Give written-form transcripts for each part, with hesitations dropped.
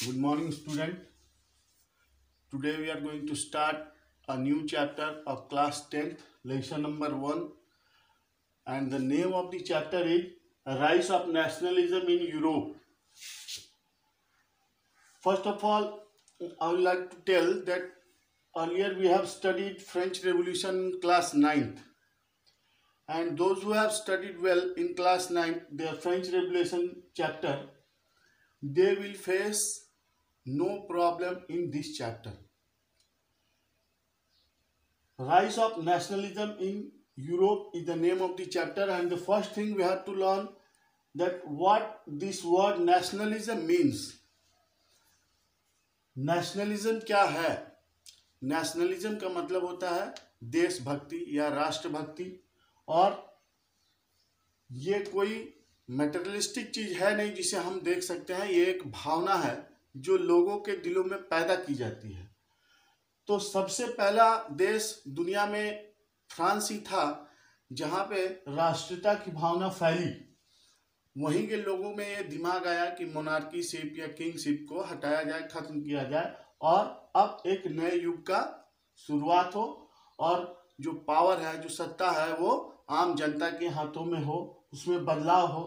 Good morning, student. Today we are going to start a new chapter of class 10th, lesson number 1. And the name of the chapter is Rise of Nationalism in Europe. First of all, I would like to tell that earlier we have studied French Revolution in class 9th. And those who have studied well in class 9th, their French Revolution chapter, they will face no problem in this chapter. Rise of Nationalism in Europe is the name of the chapter, and the first thing we have to learn that what this word nationalism means. Nationalism क्या है? Nationalism का मतलब होता है देशभक्ति या राष्ट्रभक्ति, और ये कोई मटेरियलिस्टिक चीज है नहीं जिसे हम देख सकते हैं। ये एक भावना है जो लोगों के दिलों में पैदा की जाती है। तो सबसे पहला देश दुनिया में फ्रांस ही था जहाँ पे राष्ट्रीयता की भावना फैली। वहीं के लोगों में ये दिमाग आया कि मोनार्कीशिप या किंगशिप को हटाया जाए, खत्म किया जाए, और अब एक नए युग का शुरुआत हो और जो पावर है, जो सत्ता है, वो आम जनता के हाथों में हो, उसमें बदलाव हो।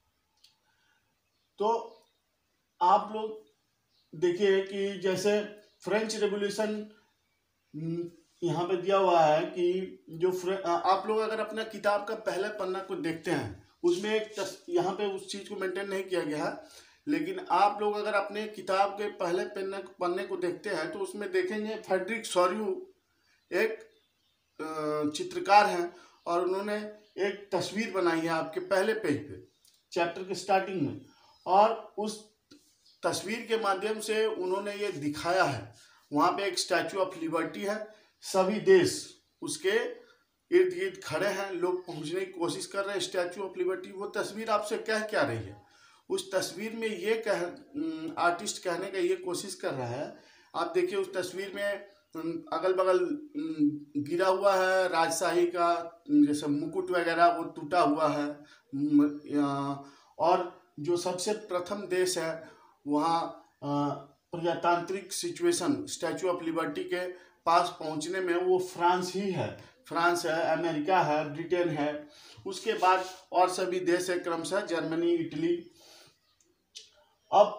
तो आप लोग देखिए कि जैसे फ्रेंच रेवोल्यूशन यहाँ पे दिया हुआ है कि जो आप लोग अगर अपना किताब का पहले पन्ना को देखते हैं, उसमें एक यहाँ पे उस चीज को मेंटेन नहीं किया गया है, लेकिन आप लोग अगर अपने किताब के पहले पन्ने को देखते हैं तो उसमें देखेंगे फ्रेडरिक सोरियू एक चित्रकार हैं और उन्होंने एक तस्वीर बनाई है आपके पहले पेज पे चैप्टर के स्टार्टिंग में, और उस तस्वीर के माध्यम से उन्होंने ये दिखाया है। वहाँ पे एक स्टैचू ऑफ लिबर्टी है, सभी देश उसके इर्द गिर्द खड़े हैं, लोग पहुंचने की कोशिश कर रहे हैं स्टैचू ऑफ लिबर्टी। वो तस्वीर आपसे कह क्या रही है? उस तस्वीर में ये आर्टिस्ट कहने का ये कोशिश कर रहा है, आप देखिए उस तस्वीर में अगल बगल गिरा हुआ है राजशाही का जैसे मुकुट वगैरह, वो टूटा हुआ है, और जो सबसे प्रथम देश है वहाँ प्रजातांत्रिक सिचुएशन स्टैचू ऑफ लिबर्टी के पास पहुंचने में वो फ्रांस ही है। फ्रांस है, अमेरिका है, ब्रिटेन है, उसके बाद और सभी देश है क्रमशः, जर्मनी, इटली। अब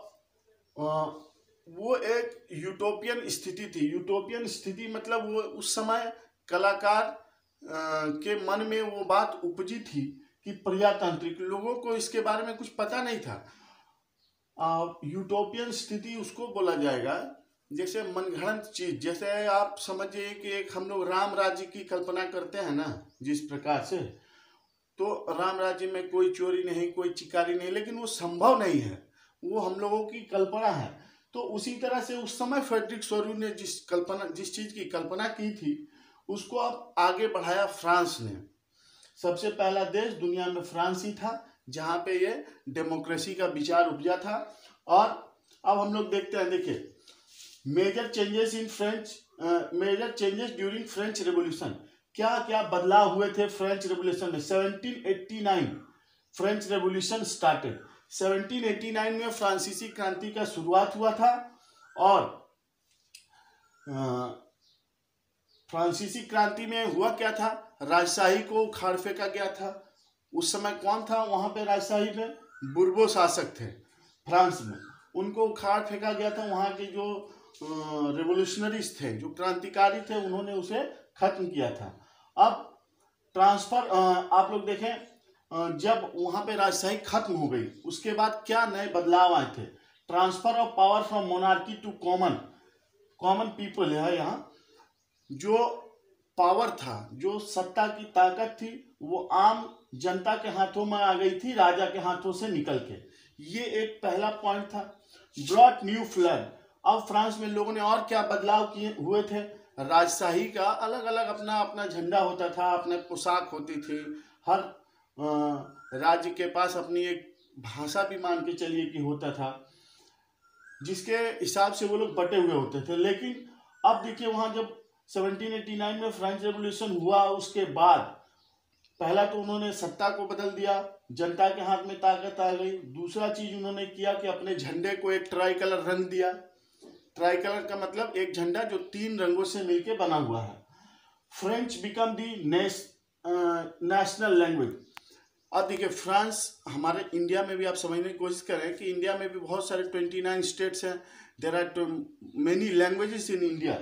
वो एक यूटोपियन स्थिति थी। यूटोपियन स्थिति मतलब वो उस समय कलाकार के मन में वो बात उपजी थी कि प्रजातांत्रिक, लोगों को इसके बारे में कुछ पता नहीं था। यूटोपियन स्थिति उसको बोला जाएगा जैसे मनगढ़ंत चीज, जैसे आप समझिए कि एक हम लोग राम राज्य की कल्पना करते हैं ना, जिस प्रकार से, तो राम राज्य में कोई चोरी नहीं, कोई चिकारी नहीं, लेकिन वो संभव नहीं है, वो हम लोगों की कल्पना है। तो उसी तरह से उस समय फ्रेडरिक सोरियू ने जिस चीज की कल्पना की थी उसको अब आगे बढ़ाया फ्रांस ने। सबसे पहला देश दुनिया में फ्रांस ही था जहाँ पे ये डेमोक्रेसी का विचार उपजा था। और अब हम लोग देखते हैं, देखिए major changes during French revolution. क्या क्या बदलाव हुए थे फ्रेंच रेवोल्यूशन में? 1789 फ्रेंच रेवोल्यूशन स्टार्टेड। 1789 में फ्रांसीसी क्रांति का शुरुआत हुआ था, और फ्रांसीसी क्रांति में हुआ क्या था? राजशाही को उखाड़ फेंका गया था। उस समय कौन था वहां पे राजशाही में? बुर्बो शासक थे फ्रांस में, उनको उखाड़ फेंका गया था। वहां के जो रेवोल्यूशनरीज थे, जो क्रांतिकारी थे, उन्होंने उसे खत्म किया था। अब ट्रांसफर आप लोग देखें, जब वहां पे राजशाही खत्म हो गई उसके बाद क्या नए बदलाव आए थे? Transfer of power from monarchy to common people है। यहाँ जो पावर था, जो सत्ता की ताकत थी, वो आम जनता के हाथों में आ गई थी, राजा के हाथों से निकल के। ये एक पहला पॉइंट था। Brought new flag. अब फ्रांस में लोगों ने और क्या बदलाव किए हुए थे? राजशाही का अलग अलग अपना अपना झंडा होता था, अपने पोशाक होती थी, हर राज्य के पास अपनी एक भाषा भी मान के चलिए कि होता था, जिसके हिसाब से वो लोग बटे हुए होते थे। लेकिन अब देखिए वहां जब 1789 में फ्रेंच रेवोल्यूशन हुआ, उसके बाद पहला तो उन्होंने सत्ता को बदल दिया, जनता के हाथ में ताकत आ गई। दूसरा चीज उन्होंने किया कि अपने झंडे को एक ट्राई कलर रंग दिया। ट्राई कलर का मतलब एक झंडा जो 3 रंगों से मिलकर बना हुआ है। French become the national language. अब देखिए फ्रांस, हमारे इंडिया में भी आप समझने की कोशिश करें कि इंडिया में भी बहुत सारे 29 स्टेट्स हैं। There are many languages in India.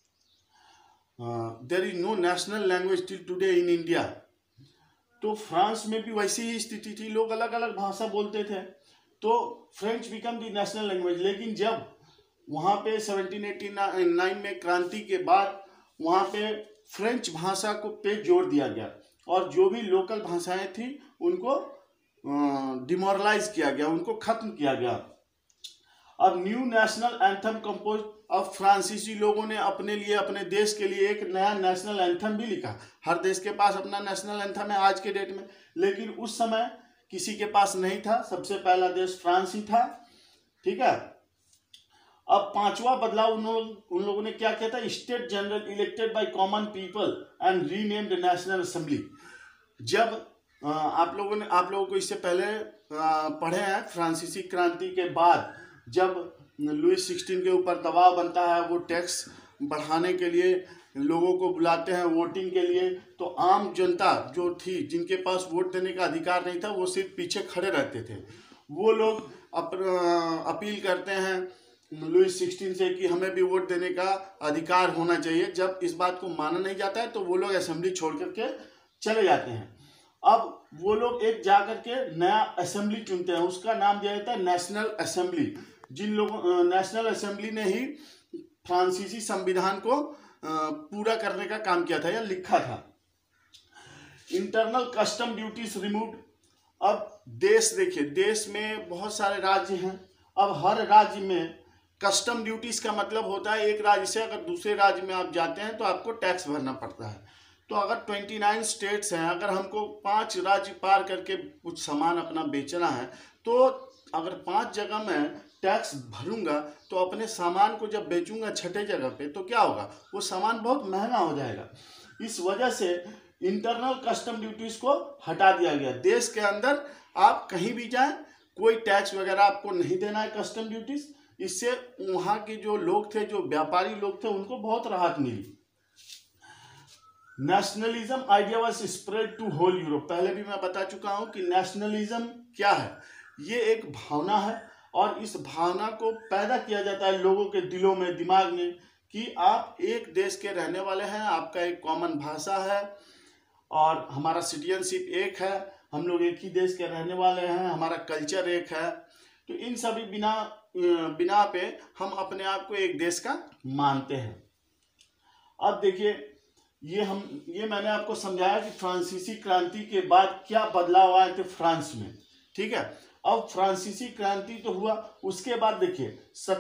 There is no national language till today in India. तो फ्रांस में भी वैसी ही स्थिति थी, लोग अलग अलग भाषा बोलते थे। तो French become the national language. लेकिन जब वहाँ पे 1789 में क्रांति के बाद वहाँ पे फ्रेंच भाषा को पे जोर दिया गया और जो भी लोकल भाषाएं थी उनको डिमोरलाइज किया गया, उनको खत्म किया गया। अब न्यू नेशनल एंथम कंपोज। अब फ्रांसीसी लोगों ने अपने लिए, अपने देश के लिए एक नया नेशनल एंथम भी लिखा। हर देश के पास अपना नेशनल एंथम है आज के डेट में, लेकिन उस समय किसी के पास नहीं था। सबसे पहला देश फ्रांस ही था। ठीक है। अब 5वां बदलाव उन लोगों ने क्या किया था? State general elected by common people and renamed national assembly. जब आप लोगों को इससे पहले पढ़े हैं, फ्रांसीसी क्रांति के बाद जब लुईस 16 के ऊपर दबाव बनता है, वो टैक्स बढ़ाने के लिए लोगों को बुलाते हैं वोटिंग के लिए, तो आम जनता जो थी, जिनके पास वोट देने का अधिकार नहीं था, वो सिर्फ पीछे खड़े रहते थे। वो लोग अपील करते हैं लुईस 16 से कि हमें भी वोट देने का अधिकार होना चाहिए। जब इस बात को माना नहीं जाता है तो वो लोग असेंबली छोड़ करके चले जाते हैं। अब वो लोग एक जा करके नया असेंबली चुनते हैं, उसका नाम दिया जाता है नेशनल असेंबली। जिन लोगों नेशनल असेंबली ने ही फ्रांसीसी संविधान को पूरा करने का काम किया था या लिखा था। Internal custom duties removed. अब देश देखिए, देश में बहुत सारे राज्य हैं। अब हर राज्य में कस्टम ड्यूटीज का मतलब होता है एक राज्य से अगर दूसरे राज्य में आप जाते हैं तो आपको टैक्स भरना पड़ता है। तो अगर 29 स्टेट्स हैं, अगर हमको 5 राज्य पार करके कुछ सामान अपना बेचना है, तो अगर 5 जगह मैं टैक्स भरूंगा तो अपने सामान को जब बेचूंगा 6ठे जगह पे तो क्या होगा? वो सामान बहुत महंगा हो जाएगा। इस वजह से इंटरनल कस्टम ड्यूटीज को हटा दिया गया। देश के अंदर आप कहीं भी जाएं, कोई टैक्स वगैरह आपको नहीं देना है, कस्टम ड्यूटीज। इससे वहाँ के जो लोग थे, जो व्यापारी लोग थे, उनको बहुत राहत मिली। Nationalism idea was spread to whole Europe. पहले भी मैं बता चुका हूं कि नेशनलिज्म क्या है। ये एक भावना है और इस भावना को पैदा किया जाता है लोगों के दिलों में, दिमाग में, कि आप एक देश के रहने वाले हैं, आपका एक कॉमन भाषा है और हमारा सिटीजनशिप एक है, हम लोग एक ही देश के रहने वाले हैं, हमारा कल्चर एक है। तो इन सभी बिना पे हम अपने आप को एक देश का मानते हैं। अब देखिए, ये मैंने आपको समझाया कि फ्रांसीसी क्रांति के बाद क्या बदलाव आए थे फ्रांस में। ठीक है। अब फ्रांसीसी क्रांति तो हुआ, उसके बाद देखिए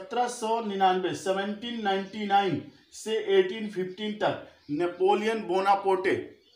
1799 से 1815 तक नेपोलियन बोनापार्टे,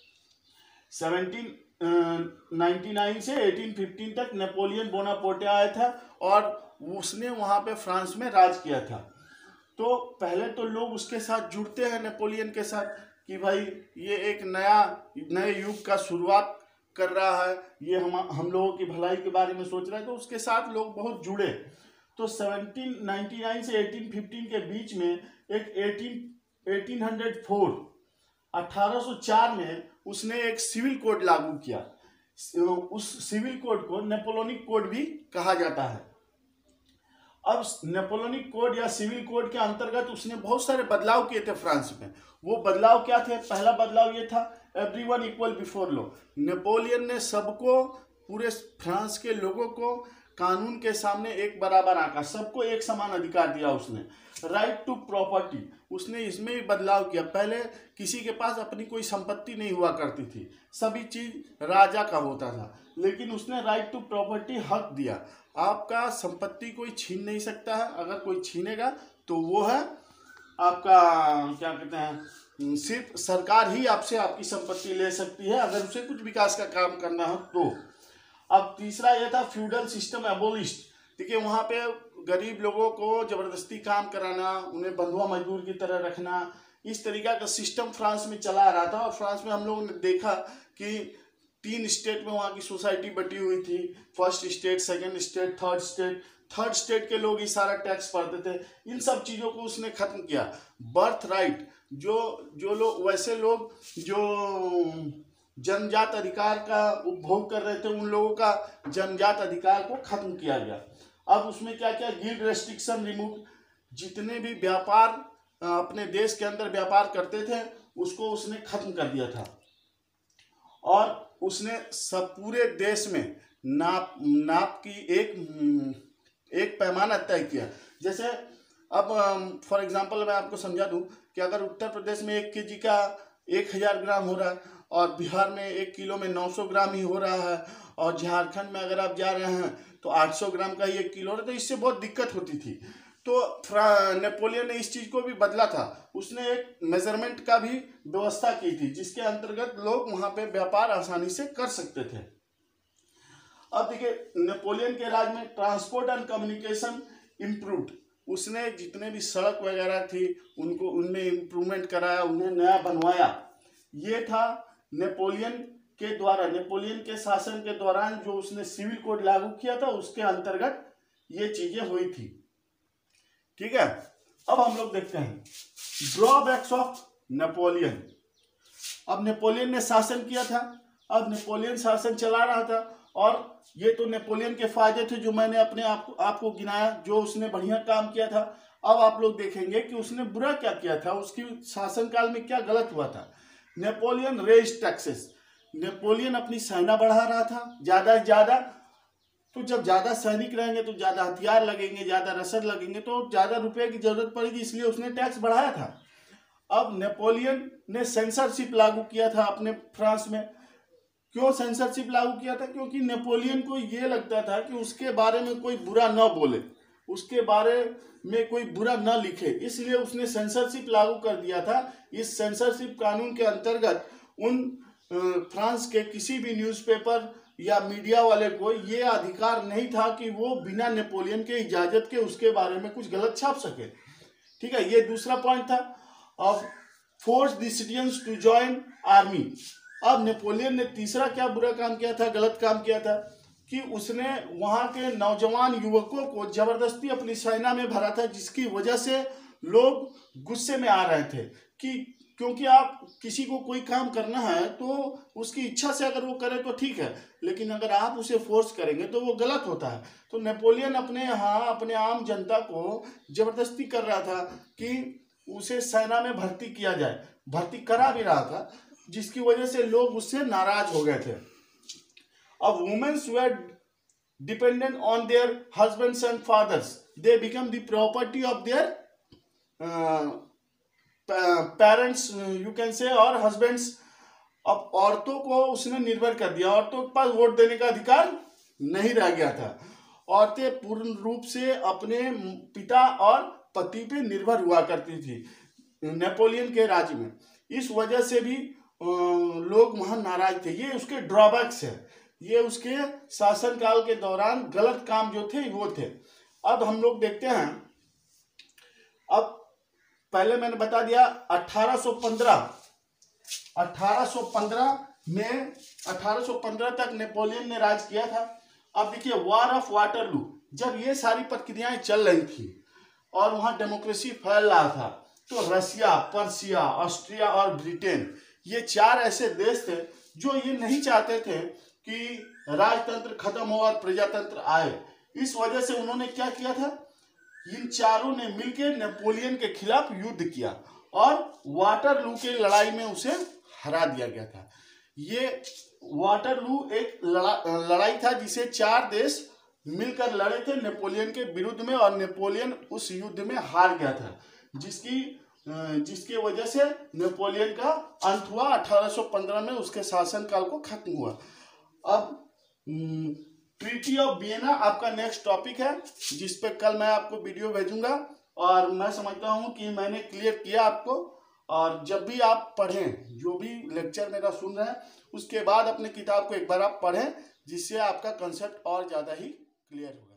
1799 से 1815 तक नेपोलियन बोनापार्टे आया था और उसने वहां पे फ्रांस में राज किया था। तो पहले तो लोग उसके साथ जुड़ते हैं, नेपोलियन के साथ, कि भाई ये एक नए युग का शुरुआत कर रहा है, ये हम लोगों की भलाई के बारे में सोच रहा है, तो उसके साथ लोग बहुत जुड़े। तो 1799 से 1815 के बीच में एक 1804 में उसने एक सिविल कोड लागू किया। उस सिविल कोड को नेपोलियनिक कोड भी कहा जाता है। अब नेपोलियनिक कोड या सिविल कोड के अंतर्गत उसने बहुत सारे बदलाव किए थे फ्रांस में। वो बदलाव क्या थे? पहला बदलाव ये था, everyone equal before law. Napoleon ने सबको, पूरे फ्रांस के लोगों को कानून के सामने एक बराबर आंका, सबको एक समान अधिकार दिया उसने। राइट टू प्रॉपर्टी, उसने इसमें भी बदलाव किया। पहले किसी के पास अपनी कोई संपत्ति नहीं हुआ करती थी, सभी चीज राजा का होता था, लेकिन उसने राइट टू प्रॉपर्टी हक दिया। आपका संपत्ति कोई छीन नहीं सकता है, अगर कोई छीनेगा तो वो है आपका, क्या कहते हैं, सिर्फ सरकार ही आपसे आपकी संपत्ति ले सकती है अगर उसे कुछ विकास का काम करना हो तो। अब तीसरा यह था फ्यूडल सिस्टम एबोलिश्ड। देखिए वहाँ पे गरीब लोगों को जबरदस्ती काम कराना, उन्हें बंधुआ मजदूर की तरह रखना, इस तरीका का सिस्टम फ्रांस में चला आ रहा था। और फ्रांस में हम लोगों ने देखा कि 3 स्टेट में वहाँ की सोसाइटी बटी हुई थी, first state, second state, third state. Third state के लोग ही सारा टैक्स भरते थे। इन सब चीज़ों को उसने खत्म किया। बर्थ राइट, जो लोग, वैसे लोग जो जन्मजात अधिकार का उपभोग कर रहे थे, उन लोगों का जन्मजात अधिकार को खत्म किया गया। अब उसमें क्या क्या, गिल्ड रेस्ट्रिक्शन रिमूव, जितने भी व्यापार अपने देश के अंदर व्यापार करते थे उसको उसने खत्म कर दिया था। और उसने सब पूरे देश में नाप की एक पैमाना तय किया। जैसे अब फॉर एग्जांपल मैं आपको समझा दूं कि अगर उत्तर प्रदेश में 1 केजी का 1000 ग्राम हो रहा है और बिहार में 1 किलो में 900 ग्राम ही हो रहा है, और झारखंड में अगर आप जा रहे हैं तो 800 ग्राम का ही 1 किलो हो रहा है, तो इससे बहुत दिक्कत होती थी। तो नेपोलियन ने इस चीज़ को भी बदला था। उसने एक मेजरमेंट का भी व्यवस्था की थी जिसके अंतर्गत लोग वहाँ पे व्यापार आसानी से कर सकते थे। अब देखिए, नेपोलियन के राज में ट्रांसपोर्ट एंड कम्युनिकेशन इम्प्रूव्ड। उसने जितने भी सड़क वगैरह थी उनको उनमें इम्प्रूवमेंट कराया, उन्हें नया बनवाया। ये था नेपोलियन के द्वारा, नेपोलियन के शासन के दौरान जो उसने सिविल कोड लागू किया था उसके अंतर्गत ये चीजें हुई थी। ठीक है, अब हम लोग देखते हैं ड्रॉबैक्स ऑफ नेपोलियन। अब नेपोलियन ने शासन किया था, अब नेपोलियन शासन चला रहा था, और ये तो नेपोलियन के फायदे थे जो मैंने अपने आपको गिनाया, जो उसने बढ़िया काम किया था। अब आप लोग देखेंगे कि उसने बुरा क्या किया था, उसकी शासनकाल में क्या गलत हुआ था। नेपोलियन रेज टैक्सेस, नेपोलियन अपनी सेना बढ़ा रहा था ज्यादा से ज्यादा। तो जब ज्यादा सैनिक रहेंगे तो ज्यादा हथियार लगेंगे, ज्यादा रसद लगेंगे, तो ज्यादा रुपए की जरूरत पड़ेगी, इसलिए उसने टैक्स बढ़ाया था। अब नेपोलियन ने सेंसरशिप लागू किया था अपने फ्रांस में। क्यों सेंसरशिप लागू किया था? क्योंकि नेपोलियन को ये लगता था कि उसके बारे में कोई बुरा न बोले, उसके बारे में कोई बुरा न लिखे, इसलिए उसने सेंसरशिप लागू कर दिया था। इस सेंसरशिप कानून के अंतर्गत उन फ्रांस के किसी भी न्यूज़पेपर या मीडिया वाले को ये अधिकार नहीं था कि वो बिना नेपोलियन के इजाजत के उसके बारे में कुछ गलत छाप सके। ठीक है, ये दूसरा पॉइंट था। अब force the citizens to join army. अब नेपोलियन ने तीसरा क्या बुरा काम किया था, गलत काम किया था, कि उसने वहां के नौजवान युवकों को जबरदस्ती अपनी सेना में भरा था, जिसकी वजह से लोग गुस्से में आ रहे थे कि क्योंकि आप किसी को कोई काम करना है तो उसकी इच्छा से अगर वो करे तो ठीक है, लेकिन अगर आप उसे फोर्स करेंगे तो वो गलत होता है। तो नेपोलियन अपने अपने आम जनता को जबरदस्ती कर रहा था कि उसे सेना में भर्ती किया जाए, भर्ती करा भी रहा था, जिसकी वजह से लोग उससे नाराज हो गए थे। अब womens were dependent on their husbands and fathers, they become the property of their parents you can say, और हस्बैंड्स। अब औरतों को उसने निर्भर कर दिया, औरतों के पास वोट देने का अधिकार नहीं रह गया था। औरतें पूर्ण रूप से अपने पिता और पति पे निर्भर हुआ करती थी नेपोलियन के राज्य में। इस वजह से भी लोग वहां नाराज थे। ये उसके ड्रॉबैक्स है, ये उसके शासनकाल के दौरान गलत काम जो थे वो थे। अब हम लोग देखते हैं, अब पहले मैंने बता दिया 1815 तक नेपोलियन ने राज किया था। अब देखिए वॉर ऑफ वाटरलू, जब ये सारी प्रक्रियाएं चल रही थी और वहां डेमोक्रेसी फैल रहा था, तो रसिया, पर्सिया, ऑस्ट्रिया और ब्रिटेन, ये 4 ऐसे देश थे जो ये नहीं चाहते थे कि राजतंत्र खत्म हो और प्रजातंत्र आए। इस वजह से उन्होंने क्या किया था, इन चारों ने मिलकर नेपोलियन के खिलाफ युद्ध किया और वाटरलू के लड़ाई में उसे हरा दिया गया था। ये वाटरलू एक लड़ाई था जिसे 4 देश मिलकर लड़े थे नेपोलियन के विरुद्ध में, और नेपोलियन उस युद्ध में हार गया था, जिसकी वजह से नेपोलियन का अंत हुआ। 1815 में उसके शासनकाल को खत्म हुआ। अब ट्रीटी ऑफ वियना आपका नेक्स्ट टॉपिक है, जिस पे कल मैं आपको वीडियो भेजूंगा, और मैं समझता हूं कि मैंने क्लियर किया आपको। और जब भी आप पढ़ें, जो भी लेक्चर मेरा सुन रहे हैं, उसके बाद अपने किताब को एक बार आप पढ़ें, जिससे आपका कंसेप्ट और ज़्यादा ही क्लियर होगा।